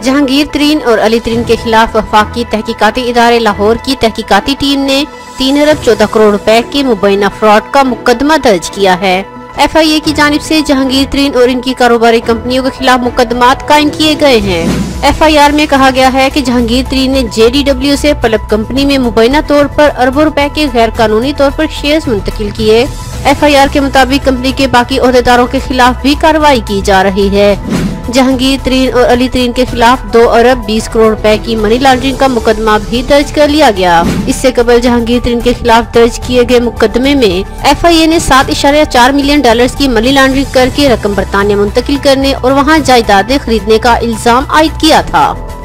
जहांगीर तरीन और अली तरीन के खिलाफ वफाकी तहकीकाती इदारे लाहौर की तहकीकाती टीम ने 3 अरब 14 करोड़ रुपए के मुबैना फ्रॉड का मुकदमा दर्ज किया है। FIA की जानिब से जहांगीर तरीन और इनकी कारोबारी कंपनियों के खिलाफ मुकदमात कायम किए गए हैं। FIR में कहा गया है कि जहांगीर तरीन ने JDW से पलब कंपनी में मुबैना तौर पर अरबों रुपए के गैर कानूनी तौर पर शेयर्स मुंतकिल किए। FIR के मुताबिक कंपनी के बाकी ओहदेदारों के खिलाफ भी कार्रवाई की जा रही है। जहांगीर तरीन और अली तरीन के खिलाफ 2 अरब 20 करोड़ रुपए की मनी लॉन्ड्रिंग का मुकदमा भी दर्ज कर लिया गया। इससे कबल जहांगीर तरीन के खिलाफ दर्ज किए गए मुकदमे में FIA ने 7.4 मिलियन डॉलर्स की मनी लॉन्ड्रिंग करके रकम बरतानिया मुंतकिल करने और वहां जायदादें खरीदने का इल्जाम आयद किया था।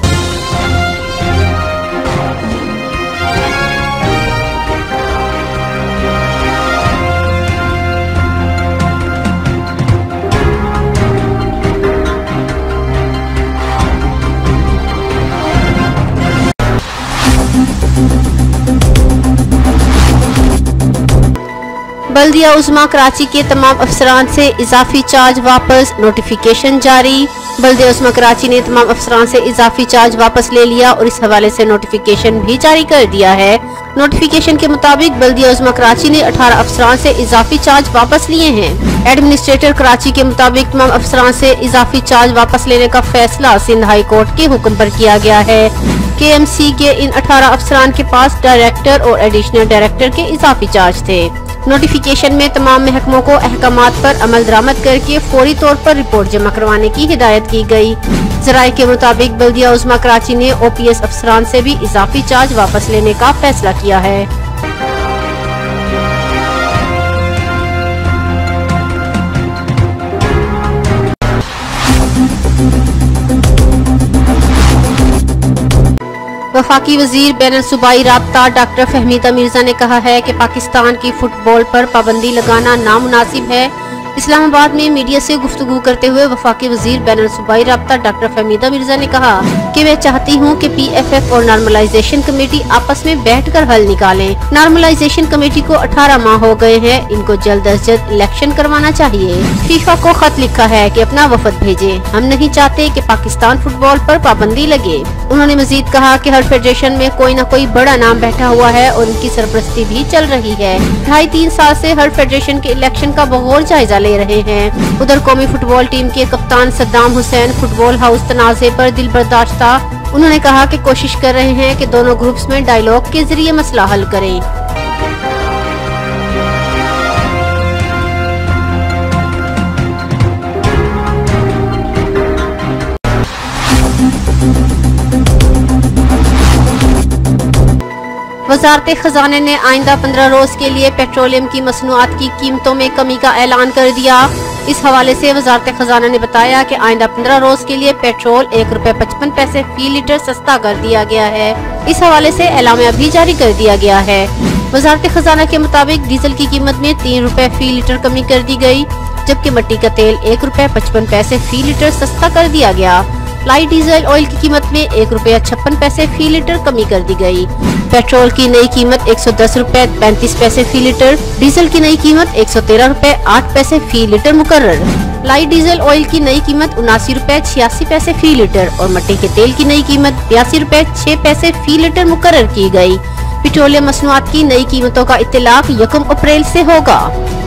बल्दिया उज़्मा कराची के तमाम अफसरान से इजाफी चार्ज वापस, नोटिफिकेशन जारी। बल्दिया उज़्मा कराची ने तमाम अफसरान से इजाफी चार्ज वापस ले लिया और इस हवाले से नोटिफिकेशन भी जारी कर दिया है। नोटिफिकेशन के मुताबिक बल्दिया उज़्मा कराची ने 18 अफसरान से इजाफी चार्ज वापस लिए हैं। एडमिनिस्ट्रेटर कराची के मुताबिक तमाम अफसरान से इजाफी चार्ज वापस लेने का फैसला सिंध हाई कोर्ट के हुक्म पर किया गया है। KMC के इन 18 अफसरान के पास डायरेक्टर और एडिशनल डायरेक्टर के इजाफी चार्ज थे। नोटिफिकेशन में तमाम महकमों को अहकामात पर अमल दरामद करके फौरी तौर पर रिपोर्ट जमा करवाने की हिदायत की गई। जराये के मुताबिक बल्दिया उज़्मा कराची ने OPS अफसरान से भी इजाफी चार्ज वापस लेने का फैसला किया है। वफाकी वजीर बैनुल सूबाई राब्ता डॉक्टर फहमीदा मिर्जा ने कहा है कि पाकिस्तान की फुटबॉल पर पाबंदी लगाना नामुनासिब है। इस्लामाबाद में मीडिया से गुफ्तगू करते हुए वफाकी वजीर बैनुल सूबाई राब्ता डॉक्टर फहमीदा मिर्जा ने कहा कि मैं चाहती हूं कि PFF और नॉर्मलाइजेशन कमेटी आपस में बैठकर हल निकालें। नॉर्मलाइजेशन कमेटी को 18 माह हो गए हैं, इनको जल्द अज जल्द इलेक्शन करवाना चाहिए। फीफा को खत लिखा है कि अपना वफद भेजे, हम नहीं चाहते कि पाकिस्तान फुटबॉल पर पाबंदी लगे। उन्होंने मजीद कहा कि हर फेडरेशन में कोई न कोई बड़ा नाम बैठा हुआ है और इनकी सरपरस्ती भी चल रही है। 2.5-3 साल से हर फेडरेशन के इलेक्शन का बगौर जायजा ले रहे हैं। उधर कौमी फुटबॉल टीम के कप्तान सद्दाम हुसैन फुटबॉल हाउस तनाज़े पर दिल बर्दाश्ता। उन्होंने कहा कि कोशिश कर रहे हैं कि दोनों ग्रुप्स में डायलॉग के जरिए मसला हल करें। वजारत खजाने ने आइंदा 15 रोज के लिए पेट्रोलियम की मसनूआत की कीमतों में कमी का ऐलान कर दिया। इस हवाले से वजारत खजाना ने बताया कि आइंदा 15 रोज के लिए पेट्रोल 1 रुपए 55 पैसे फी लीटर सस्ता कर दिया गया है। इस हवाले से एलामिया भी जारी कर दिया गया है। वजारत खजाना के मुताबिक डीजल की कीमत में 3 रुपए फी लीटर कमी कर दी गई, जबकि मिट्टी का तेल 1 रुपए 55 पैसे फी लीटर सस्ता कर दिया गया। लाइट डीजल ऑयल की कीमत में 1 रुपया 56 पैसे फी लीटर कमी कर दी गई। पेट्रोल की नई कीमत 110 रुपए 35 पैसे फी लीटर, डीजल की नई कीमत 113 रुपए 8 पैसे फी लीटर मुकर्रर। लाइट डीजल ऑयल की नई कीमत 79 रुपए 86 पैसे फी लीटर और मिट्टी के तेल की नई कीमत 82 रुपए 6 पैसे फी लीटर मुकर्रर की गई। पेट्रोलियम मसनूआत की नई कीमतों का इत्तलाक 1 अप्रैल से होगा।